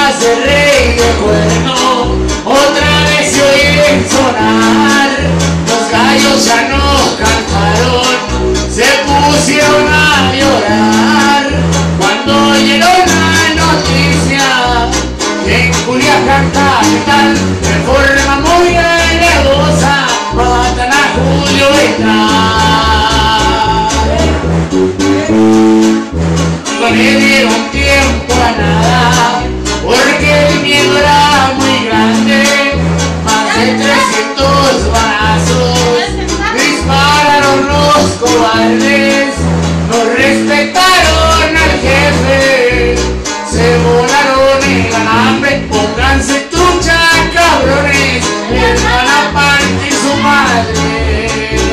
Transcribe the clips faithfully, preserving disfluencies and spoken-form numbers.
hace rey de cuerno, otra vez se oye sonar. Los gallos ya no cantaron, se pusieron a llorar cuando llegó la noticia que en Culiacán capital, de forma muy alevosa, matan a Julio Beltrán. No le dieron tiempo a nada, porque el miedo era muy grande. Más de trescientos balazos dispararon los cobardes. No respetaron al jefe, se volaron el alambre. Pónganse trucha, cabrones, les van a partir su madre.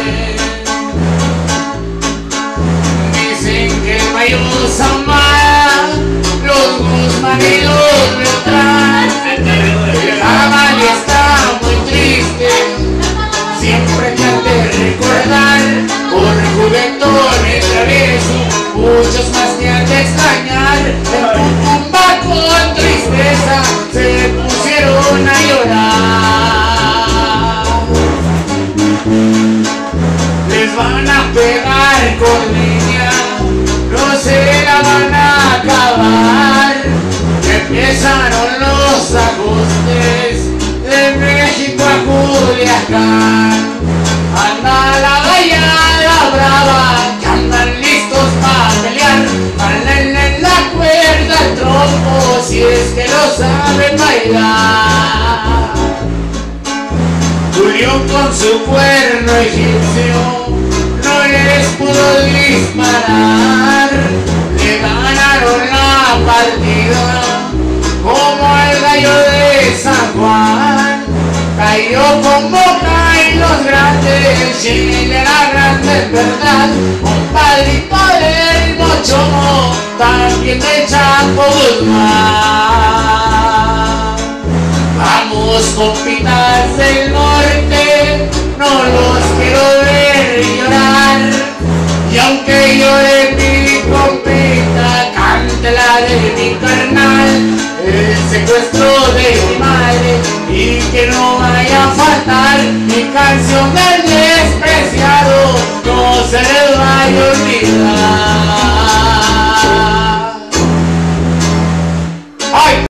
Dicen que el mayor Zamora, los Guzmán y los Beltrán. La Amalia está muy triste, siempre te han de recordar. Por juguetón y travieso, muchos más te han de extrañar. En tu tumba con tristeza se pusieron a llorar. Les van a pegar con leña, no se la van a acabar. Empezaron los ajustes de México a Culiacán. Anda la vallada brava, que andan listos para pelear. Párenle en la cuerda al trompo, si es que lo saben bailar. Julio con su cuerno egipcio no les pudo disparar. Le ganaron la partida como el gallo de San Juan. Cayó como caen los grandes, Chile era grande en verdad. Compadrito del Mochomo, también del Chapo Guzmán. Vamos, compitas del norte, no los quiero ver llorar. Y aunque llore mi compita, cante la de mi carnal, el secuestro de mi madre, y que no vaya a faltar mi canción del despreciado. No se le